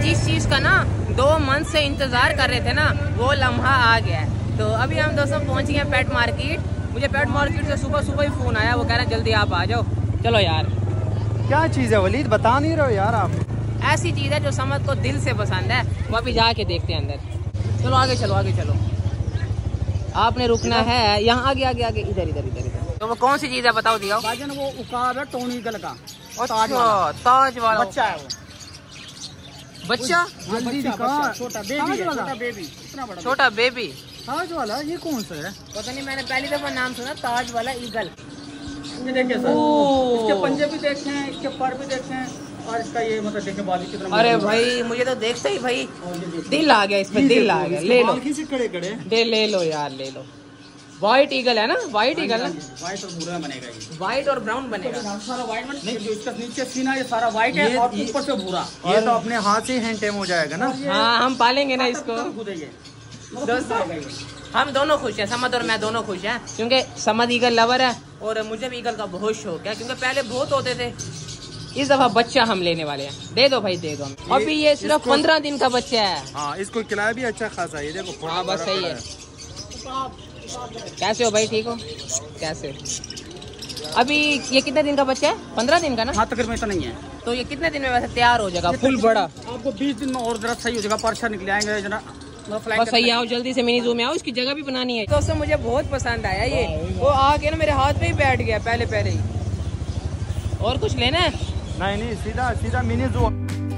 जिस चीज का ना 2 मंथ से इंतजार कर रहे थे ना, वो लम्हा आ गया है। तो अभी हम दोस्तों पहुंच गए पेट मार्केट। मुझे पेट मार्केट से सुबह सुबह ही फोन आया, वो कह रहे हैं जल्दी आप आ जाओ। चलो यार, क्या चीज़ है वलीद, बता नहीं रहे हो यार आप। ऐसी चीज है जो समद को दिल से पसंद है, वो अभी जाके देखते हैं अंदर। चलो आगे चलो, आगे चलो। आपने रुकना है यहाँ, आगे आगे आगे, इधर इधर इधर इधर। तो वो कौन सी चीज है बताओ दिया। भाईजान वो उकाब है टोनी गल का, ताज वाला बच्चा है वो। बच्चा छोटा बेबी, इतना बड़ा छोटा बेबी ताज वाला। ये कौन सा है पता नहीं, मैंने पहली दफा नाम सुना ताज वाला ईगल। ये देखिए सर, इसके पंजे भी देखे हैं, इसके पर भी देखे हैं, और इसका ये मतलब देखे बाली कितना। अरे भाई मुझे तो देखते ही भाई दिल आ गया, इसमें दिल आ गया। ले लो कड़े कड़े दे, ले लो यार, ले लो। व्हाइट ईगल है ना, व्हाइट ईगल ना, व्हाइट और भूरा बनेगा ये। व्हाइट और ब्राउन बनेगा सारा व्हाइट नहीं, जो इसका नीचे सीना ये सारा व्हाइट है और ऊपर से भूरा। ये तो अपने हाथ से हैंड टेम हो जाएगा ना। हाँ हम पालेंगे ना इसको। दोस्तों हम दोनों खुश हैं, समद और मैं दोनों खुश हैं, क्योंकि समद ईगल लवर है और मुझे भी ईगल का बहुत शौक है, क्योंकि पहले बहुत होते थे। इस दफा बच्चा हम लेने वाले हैं। दे दो भाई, दे दो। अभी ये सिर्फ 15 दिन का बच्चा है। हाँ, इसको खिलाया भी अच्छा खासा, ये देखो। हाँ बस सही है। कैसे हो भाई, ठीक हो? कैसे अभी ये कितने दिन का बच्चा है? 15 दिन का ना? हाँ तकरीबन इतना नहीं है। तो ये कितने दिन में वैसे तैयार हो जाएगा फुल बड़ा? आपको 20 दिन में और जरा सही हो जाएगा, परछा निकले आएंगे जरा। बस सही आओ, जल्दी से मिनी जू में आओ, इसकी जगह भी बनानी है। दोस्तों मुझे बहुत पसंद आया ये, वो आके ना मेरे हाथ पे ही बैठ गया पहले पहले ही। और कुछ लेना है? नहीं सीधा सीधा मिनी जू।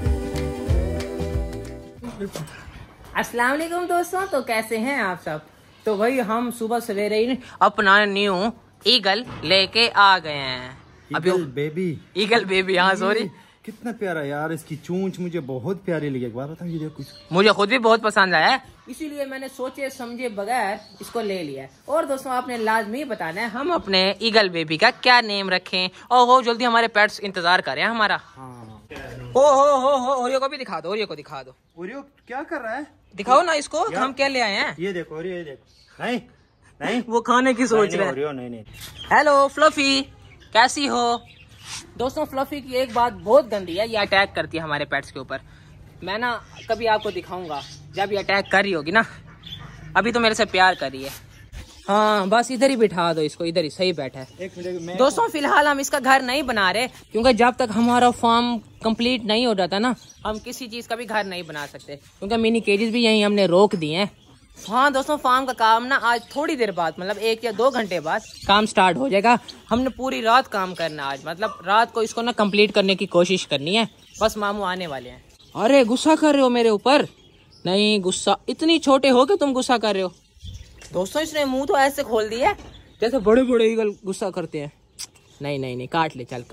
अस्सलाम वालेकुम दोस्तों, तो कैसे हैं आप सब? तो भाई हम सुबह सवेरे ही अपना न्यू ईगल लेके आ गए हैं। अभी ईगल बेबी, हाँ सॉरी। कितना प्यारा यार, इसकी चूंच मुझे बहुत प्यारी लगी। एक बार बताओ, ये देखो कुछ मुझे खुद भी बहुत पसंद आया है, इसीलिए मैंने सोचे समझे बगैर इसको ले लिया। और दोस्तों आपने लाजमी बताना है हम अपने ईगल बेबी का क्या नेम रखें, और वो जल्दी हमारे पेट्स इंतजार कर रहे हैं हमारा। हो ओरियो को भी दिखा दो, ओरियो को दिखा दो। ओरियो क्या कर रहा है? दिखाओ ना इसको, हम क्या ले आए हैं। ये देखो ओरियो, ये देखो। नहीं वो खाने की सोच रहे हैं। ओरियो नहीं। हेलो फ्लफी, कैसी हो? दोस्तों फ्लफी की एक बात बहुत गंदी है, ये अटैक करती है हमारे पेट्स के ऊपर। मैं ना कभी आपको दिखाऊंगा जब ये अटैक कर रही होगी ना। अभी तो मेरे से प्यार कर रही है। हाँ बस इधर ही बिठा दो इसको, इधर ही सही बैठा है। एक मिनट दोस्तों फिलहाल हम इसका घर नहीं बना रहे, क्योंकि जब तक हमारा फार्म कंप्लीट नहीं हो जाता ना, हम किसी चीज का भी घर नहीं बना सकते, क्योंकि मिनी केजेस भी यहीं हमने रोक दिए हैं। हाँ दोस्तों फार्म का काम ना आज थोड़ी देर बाद, मतलब 1 या 2 घंटे बाद काम स्टार्ट हो जाएगा। हमने पूरी रात काम करना आज, मतलब रात को इसको ना कंप्लीट करने की कोशिश करनी है। बस मामू आने वाले हैं। अरे गुस्सा कर रहे हो मेरे ऊपर? नहीं गुस्सा, इतनी छोटे हो कि तुम गुस्सा कर रहे हो? दोस्तों इसने मुंह तो ऐसे खोल दिया जैसे बड़े बड़े ईगल गुस्सा करते हैं। नहीं काट ले, चल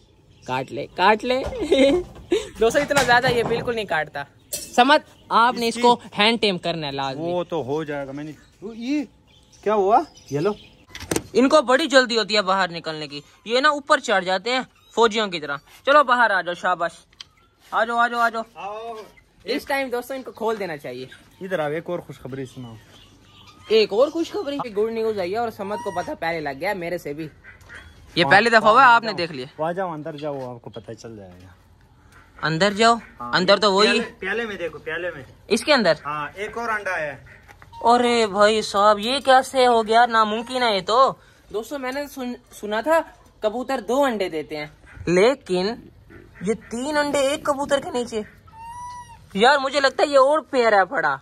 काट ले दोस्तों इतना ज्यादा ये बिल्कुल नहीं काटता। समझ, आपने इसको हैंड टेम करना है लाजमी। वो तो हो जाएगा। मैंने ये क्या हुआ? ये लो, इनको बड़ी जल्दी होती है बाहर निकलने की, ये ना ऊपर चढ़ जाते हैं फौजियों की तरह। चलो बाहर आ जाओ, शाबाश, आ जाओ। इस टाइम दोस्तों इनको खोल देना चाहिए। इधर आओ, एक और खुशखबरी सुनाओ। एक और खुशखबरी, गुड न्यूज आई है, और समझ को पता पहले लग गया, मेरे से भी। ये पहली दफा हुआ, आपने देख लिया। वहाँ जाओ, अंदर जाओ, आपको पता चल जाएगा। अंदर जाओ। हाँ, अंदर तो वही प्याले में देखो, प्याले में इसके अंदर। हाँ, एक और अंडा है। अरे भाई साहब ये कैसे हो गया, नामुमकिन है ये तो। दोस्तों मैंने सुना था कबूतर 2 अंडे देते हैं, लेकिन ये 3 अंडे एक कबूतर के नीचे। यार मुझे लगता है ये और पेयर है पड़ा,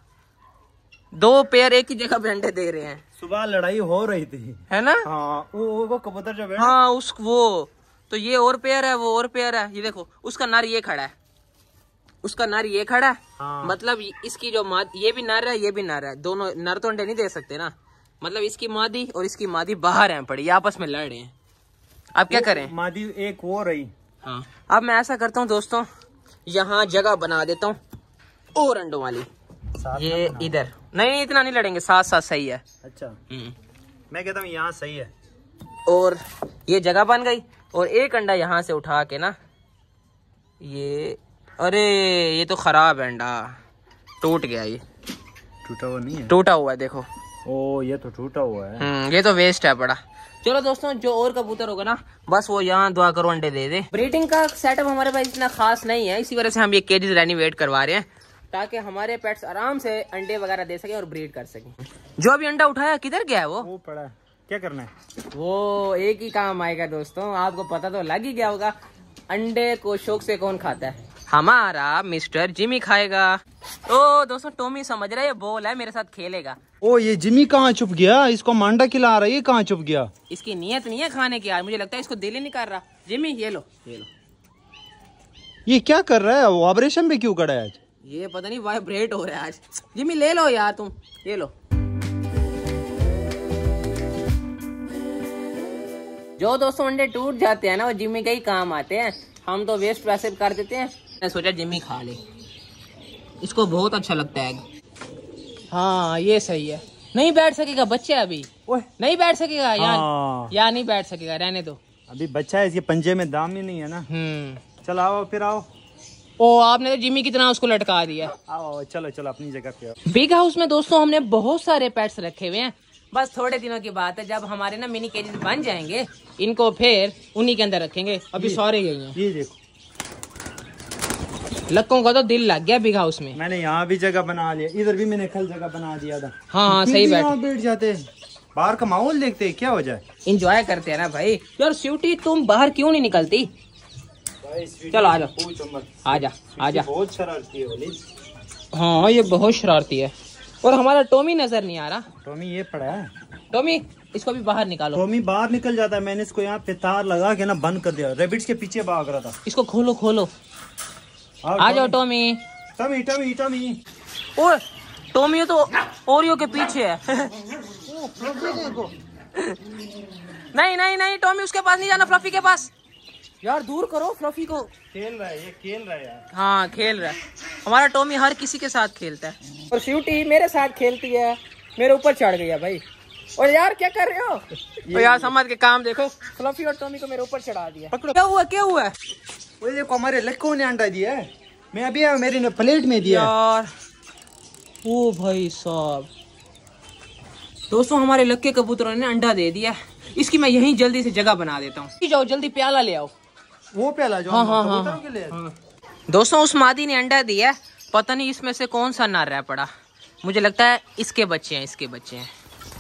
2 पेयर एक ही जगह पे अंडे दे रहे हैं। सुबह लड़ाई हो रही थी, है ना? हाँ, वो कबूतर जो बैठा, हाँ वो तो ये और पेयर है, वो और पेयर है। ये देखो उसका नर ये खड़ा है, उसका नर ये खड़ा है। हाँ। मतलब इसकी जो ये भी नर है, ये भी नर है, दोनों नर तो अंडे नहीं दे सकते ना। मतलब इसकी मादी और इसकी मादी बाहर हैं पड़ी, आपस में लड़ रहे हैं। अब क्या करें? मादी एक वो रही। हाँ। अब मैं ऐसा करता हूँ दोस्तों, यहाँ जगह बना देता हूँ और अंडों वाली। ये इधर नहीं, इतना नहीं लड़ेंगे, साथ साथ सही है। अच्छा मैं कहता हूँ यहाँ सही है। और ये जगह बन गई, और एक अंडा यहाँ से उठा के ना, ये अरे ये तो खराब है अंडा, टूट गया। ये टूटा हुआ नहीं है, टूटा हुआ है देखो। ओ ये तो टूटा हुआ है। ये तो वेस्ट है बड़ा। चलो दोस्तों, जो और कबूतर होगा ना बस वो यहाँ दुआ करो अंडे दे दे। ब्रीडिंग का सेटअप हमारे पास इतना खास नहीं है, इसी वजह से हम ये केजेस रेनोवेट करवा रहे हैं ताकि हमारे पेट्स आराम से अंडे वगैरह दे सके और ब्रीड कर सके। जो अभी अंडा उठाया किधर गया है वो पड़ा है, क्या करना है? वो एक ही काम आएगा दोस्तों, आपको पता तो लग ही गया होगा। अंडे को शौक से कौन खाता है? हमारा मिस्टर जिमी खाएगा। ओ दोस्तों, टॉमी समझ रहा है ये बॉल है, मेरे साथ खेलेगा। ओ ये जिमी कहाँ छुप गया? इसको मांडा खिला रहा है, ये कहाँ छुप गया? इसकी नीयत नहीं है खाने की यार, मुझे लगता है इसको दिल ही नहीं कर रहा। जिमी ये लो ये लो। ये क्या कर रहा है? वो ऑपरेशन पे क्यों करा है आज? ये पता नहीं वाइब्रेट हो रहा है आज। जिमी ले लो यार तुम, ये लो। जो दोस्तों अंडे टूट जाते हैं ना वो जिमी के ही काम आते हैं, हम तो वेस्ट वैसे कर देते हैं। मैं सोचा जिमी खा ले, इसको बहुत अच्छा लगता है। हाँ ये सही है। नहीं बैठ सकेगा, बच्चे अभी नहीं बैठ सकेगा या नहीं बैठ सकेगा, रहने दो। अभी बच्चा है, इसके पंजे में दाम ही नहीं है ना। चलो आओ फिर आओ। ओ आपने तो जिमी की तरह उसको लटका दिया। आओ चलो चलो अपनी जगह पे आओ। बिग हाउस में दोस्तों हमने बहुत सारे पेट्स रखे हुए हैं, बस थोड़े दिनों की बात है जब हमारे ना मिनी केजेस बन जाएंगे इनको फिर उन्हीं के अंदर रखेंगे। अभी सारे यही हैं। ये देखो लक्कों का तो दिल लग गया बिग हाउस में। मैंने यहाँ भी जगह बना लिया, इधर भी मैंने कल जगह बना दिया था। हाँ सही बैठ जाते, बाहर का माहौल देखते हैं क्या हो जाए, इंजॉय करते हैं ना भाई। यार स्वीटी तुम बाहर क्यों नहीं निकलती? चलो आ जाओ, आजा आजा। बहुत शरारती है वलीद। हाँ ये बहुत शरारती है। और हमारा टॉमी नजर नहीं आ रहा। टॉमी ये पड़ा है। टॉमी इसको भी बाहर निकालो। टॉमी बाहर निकल जाता है, मैंने इसको यहाँ पे तार लगा के ना बंद कर दिया, रेबिट्स के पीछे भाग रहा था। इसको खोलो खोलो। आ जाओ टॉमी। Tommy Tommy Tommy. और टॉमी तो ओरियो के पीछे है। नहीं नहीं नहीं टॉमी उसके पास नहीं जाना, फ्लफी के पास। यार दूर करो फ्लफी को। खेल रहा है ये, खेल रहा है यार। हाँ खेल रहा है। हमारा टॉमी हर किसी के साथ खेलता है और स्वीटी मेरे साथ खेलती है, मेरे ऊपर चढ़ गई है भाई। और यार क्या कर रहे हो? तो यार समझ के काम देखो, फ्लफी और टॉमी को मेरे ऊपर चढ़ा दिया। पकड़ो। क्या हुआ क्या हुआ? वो देखो हमारे लक्कों ने अंडा दिया है, मैं अभी मेरे ने प्लेट में दिया यार। ओ भाई साहब, दोस्तों हमारे लक्के कबूतरों ने अंडा दे दिया। इसकी मैं यहीं जल्दी से जगह बना देता हूँ। जाओ जल्दी प्याला ले आओ। वो प्याला जो हाँ। के लिए। दोस्तों उस मादी ने अंडा दिया, पता नहीं इसमें से कौन सा नर रह पड़ा, मुझे लगता है इसके बच्चे हैं, इसके बच्चे हैं।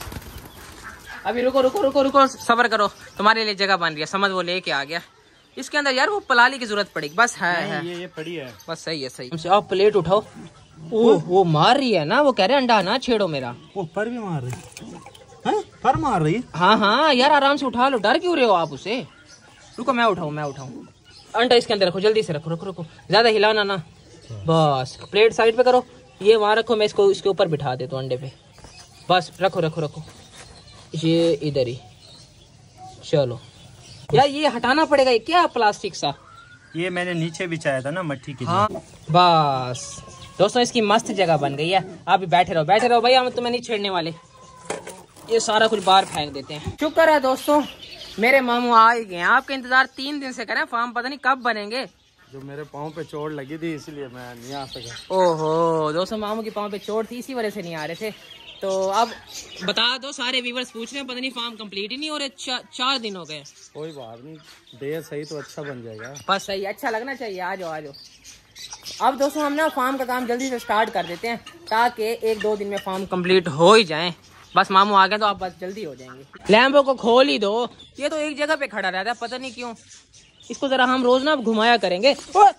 अभी रुको रुको रुको रुको, सब्र करो, तुम्हारे लिए जगह बन रही है। समझ वो लेके आ गया इसके अंदर। यार वो पलाली की जरूरत पड़ेगी बस। है ये पड़ी है बस। सही है सही। आप प्लेट उठाओ। वो मार रही है ना, वो कह रहे अंडा ना छेड़ो मेरा। वो पर भी मार रही है, पर मार रही है। हाँ यार आराम से उठा लो, डर क्यों रहे हो आप उसे? रुको मैं उठाऊं। अंडा इसके अंदर रखो, जल्दी से रखो। रुको ज्यादा हिलाना ना, बस। प्लेट साइड पे करो, ये वहां रखो, मैं इसको इसके ऊपर बिठा देता हूँ अंडे पे। बस रखो ये इधर ही। चलो यार ये हटाना पड़ेगा, ये क्या प्लास्टिक सा? ये मैंने नीचे बिछाया था ना मट्टी की। हाँ बस दोस्तों इसकी मस्त जगह बन गई है। आप भी बैठे रहो भाई, हम तुम्हें नहीं छेड़ने वाले। ये सारा कुछ बाहर फेंक देते हैं। शुक्र है दोस्तों मेरे मामू आ ही गए हैं। आपका इंतजार 3 दिन से करें, फार्म पता नहीं कब बनेंगे। जो मेरे पाँव पे चोट लगी थी इसलिए मैं नहीं आ सका। ओहो दोस्तों मामू के पाँव पे चोट थी, इसी वजह से नहीं आ रहे थे। तो अब बता दो, सारे व्यूवर्स पूछ रहे हैं पता नहीं फार्म कंप्लीट ही नहीं हो रहे, 4 दिन हो गए। कोई बात नहीं, देर सही तो अच्छा बन जाएगा। बस सही, अच्छा लगना चाहिए। आ जाओ। अब दोस्तों हम ना फार्म का काम जल्दी से स्टार्ट कर देते हैं ताकि 1-2 दिन में फार्म कंप्लीट हो ही जाए। बस मामू आ गए तो आप बस जल्दी हो जाएंगे। लैम्बो को खोल ही दो, ये तो एक जगह पे खड़ा रहता है पता नहीं क्यों। इसको जरा हम रोज ना घुमाया करेंगे।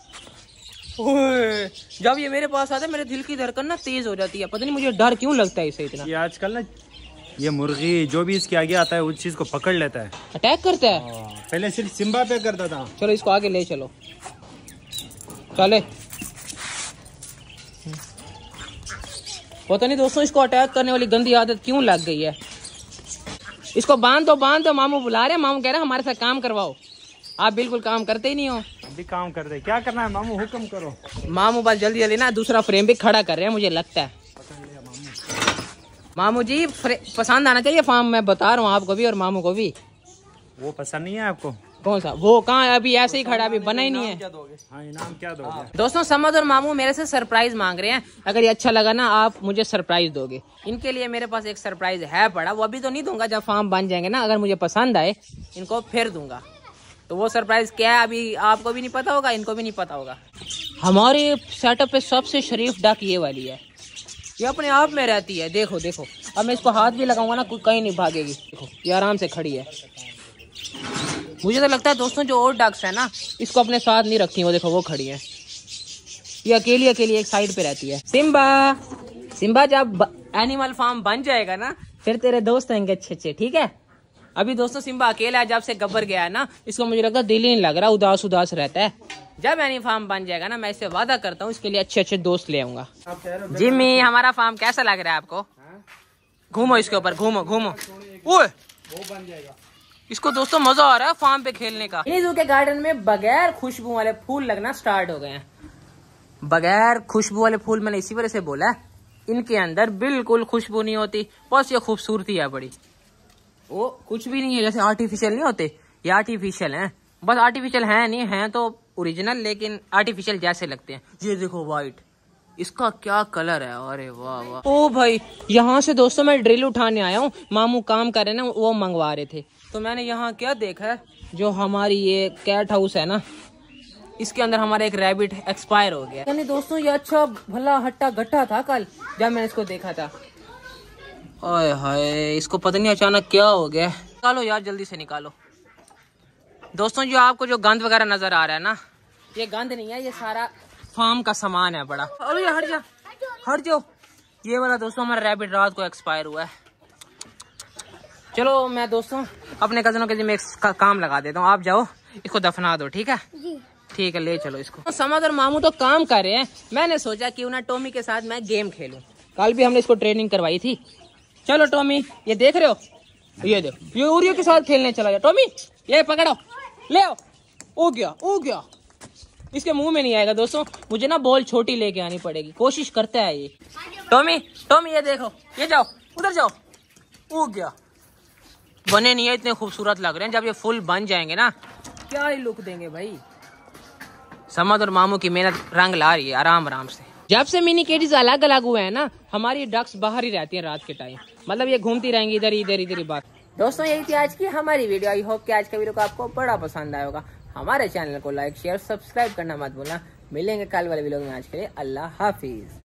जब ये मेरे पास आता है मेरे दिल की धड़कन ना तेज हो जाती है, पता नहीं मुझे डर क्यों लगता है इसे इतना। ये आजकल ना ये मुर्गी जो भी इसके आगे आता है उस चीज को पकड़ लेता है, अटैक करता है। पहले सिर्फ सिम्बा पे करता था। चलो इसको आगे ले चलो, चले। पता नहीं दोस्तों इसको अटैक करने वाली गंदी आदत क्यों लग गई है। इसको बांध दो, मामू बुला रहे हैं। मामू कह रहे हैं हमारे साथ काम करवाओ। आप बिल्कुल काम करते ही नहीं हो। अभी काम कर रहे, क्या करना है मामू, हुक्म करो। मामू बस जल्दी जल्दी ना दूसरा फ्रेम भी खड़ा कर रहे हैं मुझे लगता है। मामू जी पसंद आना चाहिए फार्म, मैं बता रहा हूँ आपको भी और मामू को भी। वो पसंद नहीं है आपको? कौन सा? वो कहाँ, अभी ऐसे ही खड़ा, अभी बना ही नहीं है। हाँ, इनाम क्या दोगे? दोस्तों समद और मामू मेरे से सरप्राइज मांग रहे हैं। अगर ये अच्छा लगा ना, आप मुझे सरप्राइज दोगे। इनके लिए मेरे पास एक सरप्राइज है पड़ा, वो अभी तो नहीं दूंगा, जब फार्म बन जाएंगे ना, अगर मुझे पसंद आए इनको फिर दूंगा। तो वो सरप्राइज क्या है अभी आपको भी नहीं पता होगा, इनको भी नहीं पता होगा। हमारे सेटअप पे सबसे शरीफ डक ये वाली है, ये अपने आप में रहती है। देखो देखो, अब मैं इसको हाथ भी लगाऊंगा ना, कहीं नहीं भागेगी। देखो ये आराम से खड़ी है। मुझे तो लगता है दोस्तों जो और डक्स है ना, इसको अपने साथ नहीं रखती। वो देखो वो खड़ी है, ये अकेली अकेली एक साइड पे रहती है। सिम्बा, सिम्बा जब एनिमल फार्म बन जाएगा ना, फिर तेरे दोस्त आएंगे अच्छे अच्छे, ठीक है? अभी दोस्तों सिम्बा अकेला है, जब से गब्बर गया है ना, इसको मुझे लगता है दिल ही नहीं लग रहा, उदास उदास रहता है। जब एनी फार्म बन जाएगा ना, मैं इससे वादा करता हूँ इसके लिए अच्छे अच्छे दोस्त ले आऊंगा। जिम्मी, हमारा फार्म कैसा लग रहा है आपको? घूमो इसके ऊपर, घूमो घूमो। ओए वो बन जाएगा। इसको दोस्तों मजा आ रहा है फार्म पे खेलने का। इस जू के गार्डन में बगैर खुशबू वाले फूल लगना स्टार्ट हो गए हैं। बगैर खुशबू वाले फूल मैंने इसी वजह से बोला है, इनके अंदर बिल्कुल खुशबू नहीं होती, बस ये खूबसूरती है बड़ी। वो कुछ भी नहीं है, जैसे आर्टिफिशियल नहीं होते, ये आर्टिफिशियल हैं। बस आर्टिफिशियल है नहीं, है तो ओरिजिनल, लेकिन आर्टिफिशियल जैसे लगते हैं। ये देखो व्हाइट, इसका क्या कलर है, अरे वाह वाह। ओ भाई, यहाँ से दोस्तों मैं ड्रिल उठाने आया हूँ, मामू काम कर रहे ना, वो मंगवा रहे थे। तो मैंने यहाँ क्या देखा है, जो हमारी ये कैट हाउस है ना, इसके अंदर हमारा एक रैबिट एक्सपायर हो गया। यानी दोस्तों ये अच्छा भला हट्टा गट्टा था कल जब मैंने इसको देखा था। ओए हाय, इसको पता नहीं अचानक क्या हो गया। निकालो यार, जल्दी से निकालो। दोस्तों जो आपको जो गंद वगैरह नजर आ रहा है ना, ये गंद नहीं है, ये सारा फार्म का सामान है बड़ा। अरे हट जा, हट जाओ। ये वाला दोस्तों हमारा रैबिट रात को एक्सपायर हुआ है। चलो मैं दोस्तों अपने कजनों के जिम्मे काम लगा देता हूँ, आप जाओ इसको दफना दो, ठीक है? ठीक है, ले चलो इसको। समद और मामू तो काम कर रहे हैं, मैंने सोचा क्यों ना टॉमी के साथ मैं गेम खेलूं। कल भी हमने इसको ट्रेनिंग करवाई थी। चलो टॉमी, ये देख रहे हो, ये देखो, ये ओरियो के साथ खेलने चला गया। टॉमी ये पकड़ो, ले आओ। ओ गया। इसके मुंह में नहीं आएगा दोस्तों, मुझे ना बॉल छोटी लेके आनी पड़ेगी, कोशिश करता है ये। टॉमी ये देखो, ये जाओ, उधर जाओ। ओ गया। बने नहीं है, इतने खूबसूरत लग रहे हैं। जब ये फुल बन जाएंगे ना, क्या ही लुक देंगे भाई। समद और मामू की मेहनत रंग ला रही है आराम आराम से। जब से मिनी केजेस अलग अलग हुए हैं ना, हमारी डक्स बाहर ही रहती हैं रात के टाइम, मतलब ये घूमती रहेंगी इधर ही बात। दोस्तों यही थी आज की हमारी वीडियो। आई होप कि आज का वीडियो को आपको बड़ा पसंद आया होगा। हमारे चैनल को लाइक शेयर सब्सक्राइब करना मत भूलना। मिलेंगे कल वाले वीडियो में, आज के लिए अल्लाह हाफिज।